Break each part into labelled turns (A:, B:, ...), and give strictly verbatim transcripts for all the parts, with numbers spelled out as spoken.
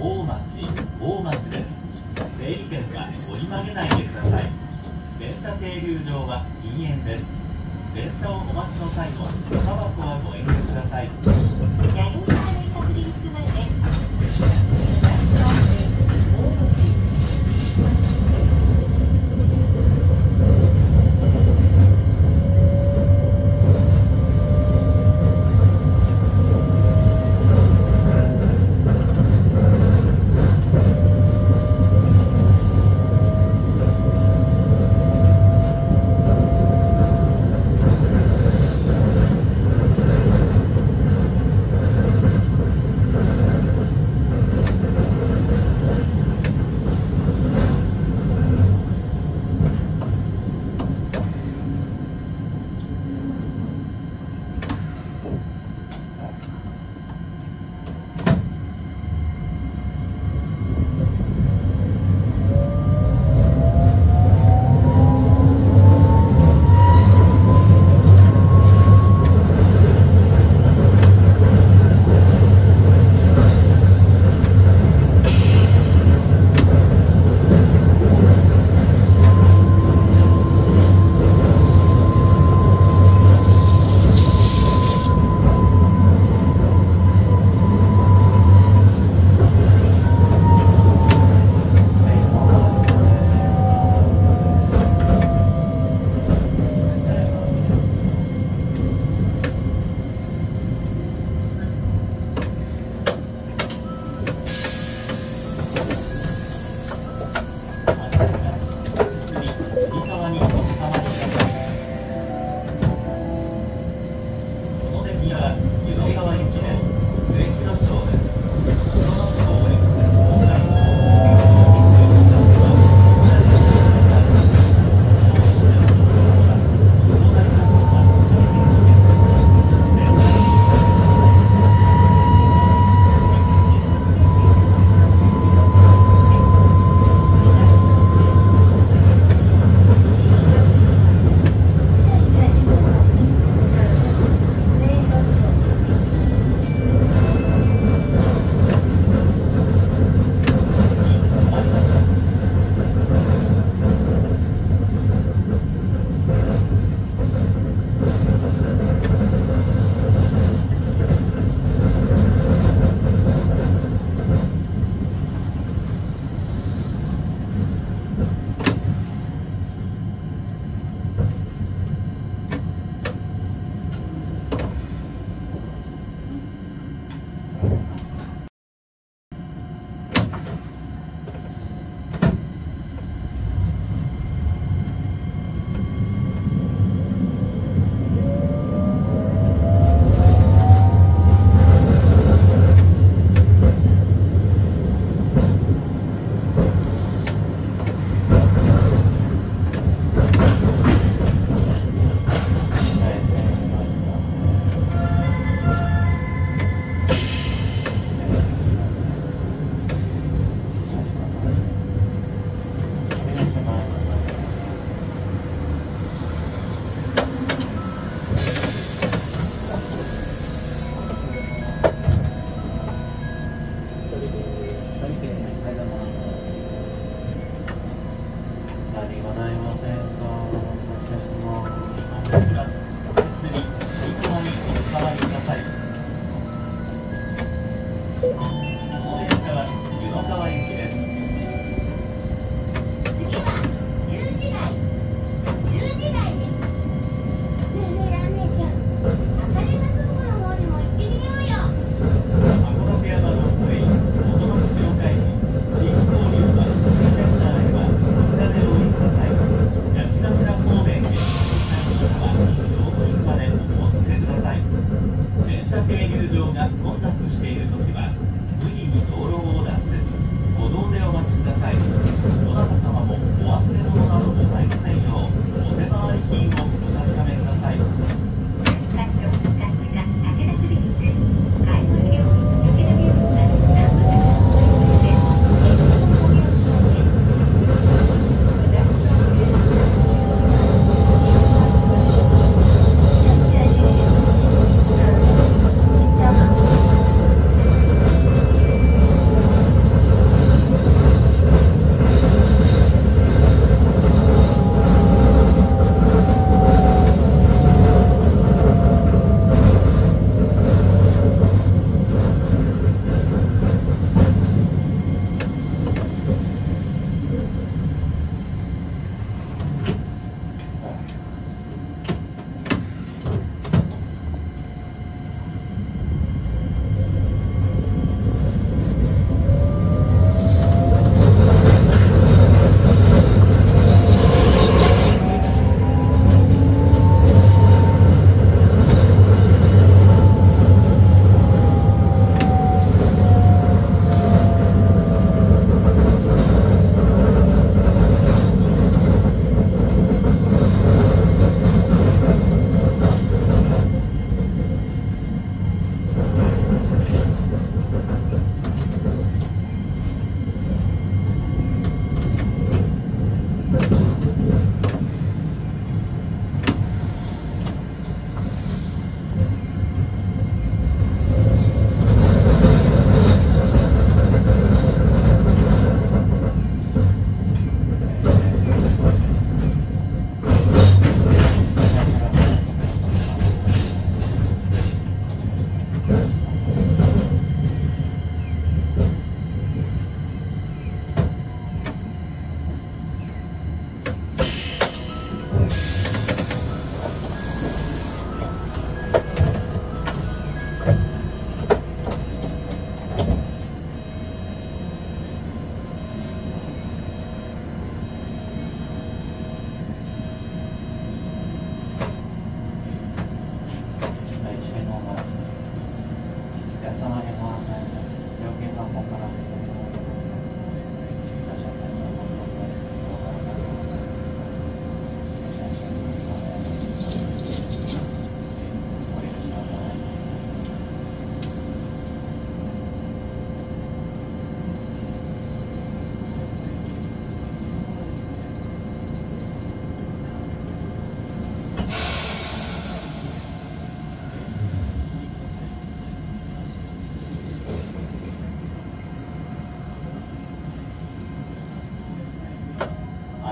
A: 大町、大町です。整理券は折り曲げないでください。電車停留場は禁煙です。電車をお待ちの際はタバコはご遠慮ください。
B: やり方に確認するです。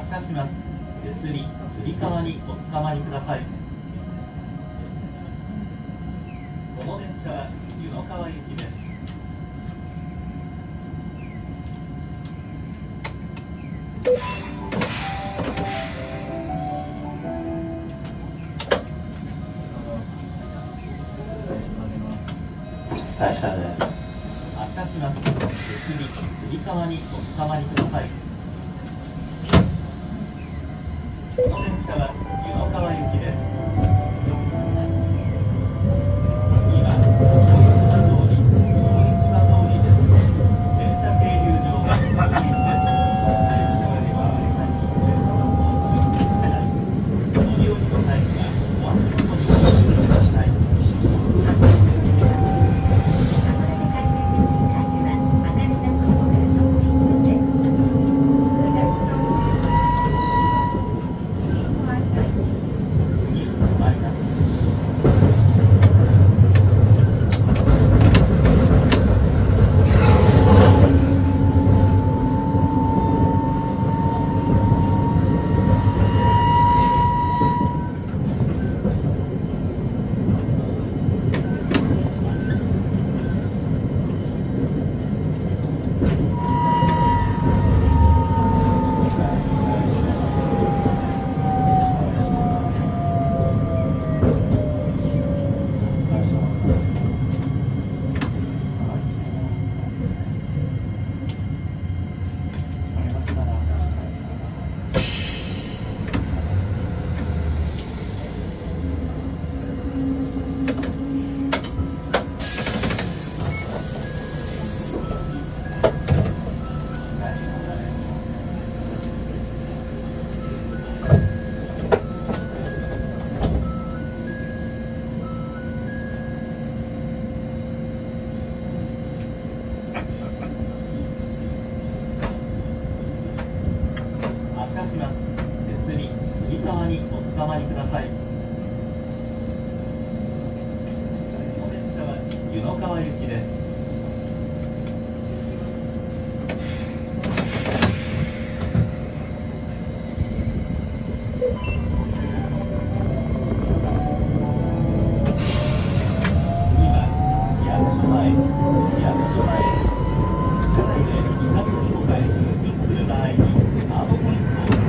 A: 車します。手すり、つり革におつかまりください。この電車は湯の川行きです。
C: 発車です。
A: 発車します。手すり、つり革におつかまりください。この電車は湯の川行きです。次は大市場通り、大市場通りです。電車停留場がにえんです。乗り降りの際にはお足元にご注意ください。におつかまりください。この電車は湯の川行きです。次は役所前、役所前です。車内でイカスミとかへ通勤する場合にカードポイントを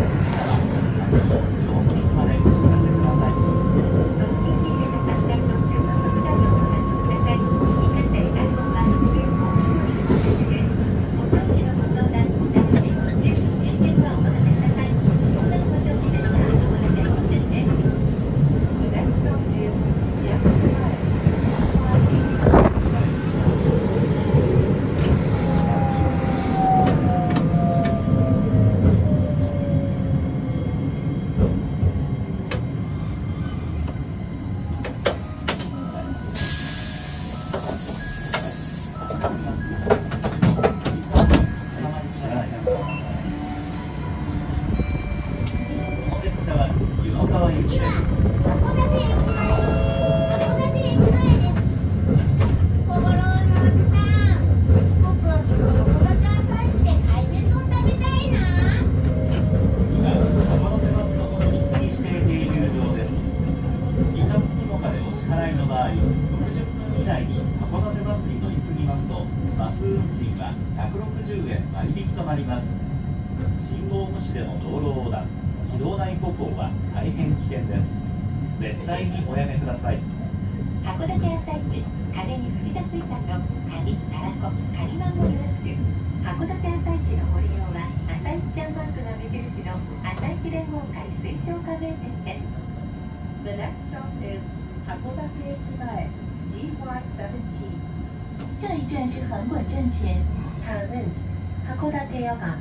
A: バス運賃はひゃくろくじゅうえん割引となります。信号無視での道路横断、非道内歩行は大変危険です。絶対におやめください。
B: 函館朝市、風に吹き出す板と鍵、たらこ、仮番をよろしく。函館朝市のご利用は、朝市ちゃんマークが目印の朝市連合会推奨加盟店です。The next stop is 函館駅前 ジーワイじゅうなな。
D: 下一站是横滚站前。
B: 다음은函館駅。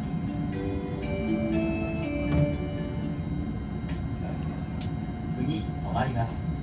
A: 次、止まります。